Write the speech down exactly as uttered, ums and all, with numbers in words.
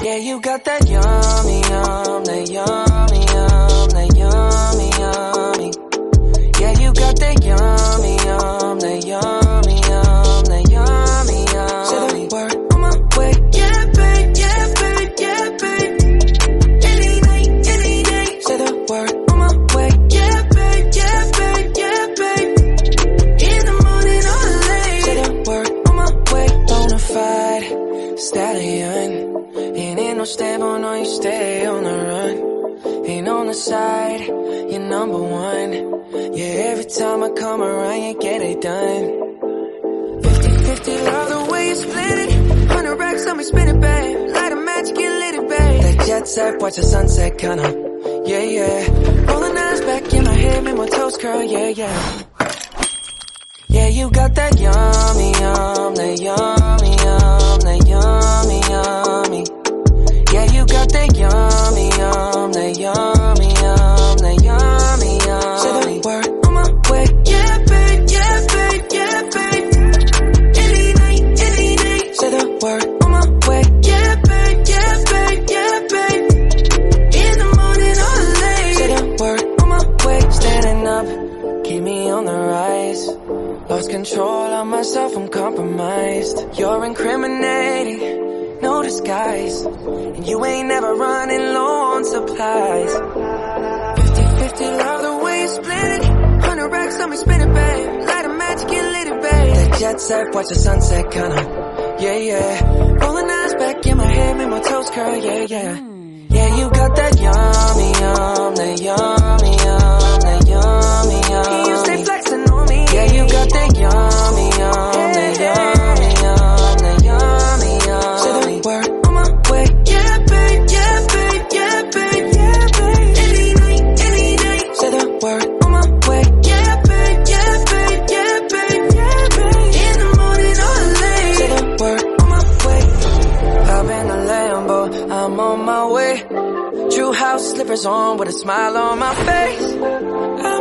Yeah, you got that yummy, yum, that yummy, yum, that yummy, yummy. Yeah, you got that yummy, yum, that yummy, yum, that yummy, yummy. Say the word on my way. Yeah, babe, yeah, babe, yeah, babe. Any night, any day. Say the word on my way. Yeah, babe, yeah, babe, yeah, babe. In the morning or late. Say the word on my way. Bonafide stallion. Ain't in no stable, no, you stay on the run. Ain't on the side, you're number one. Yeah, every time I come around, you get it done. Fifty fifty, love the way you split it. Hundred racks on me, spin it, babe. Light a match, get lit it, babe. That jet set, watch the sunset, kinda. Yeah, yeah. Rolling eyes back in my head, make my toes curl, yeah, yeah. Yeah, you got that yummy, yum, that yummy, yum, that yummy, yummy. Yeah, you got that yummy, yum, that yummy, yum, that yummy, yummy. Say the word on my way. Yeah, babe, yeah, babe, yeah, babe. Any night, any day. Say the word on my way. Yeah, babe, yeah, babe, yeah, babe. In the morning or late. Say the word on my way. Standing up, keep me on the rise. Lost control of myself, I'm compromised. You're incriminating, no disguise. And you ain't never running low on supplies. Fifty fifty, love the way you split it. Hundred racks on me, spin it, babe. Light a match, get lit it, babe. That jet set, watch the sunset, kinda. Yeah, yeah. Rolling eyes back in my head, make my toes curl, yeah, yeah. Yeah, you got that yummy, yum, that yummy, yum, that yummy, yum. You stay flexing on me. Yeah, you got that yummy, yum, that yummy, yum, that yummy, yum. Say the word on my way. Yeah, babe, yeah, babe, yeah, babe, yeah, babe. Any night, any day. Say the word on my way. Yeah, babe, yeah, babe, yeah, babe, yeah, babe. In the morning or late. Say the word on my way. Hop in the Lambo, I'm on my way. True house slippers on with a smile on my face.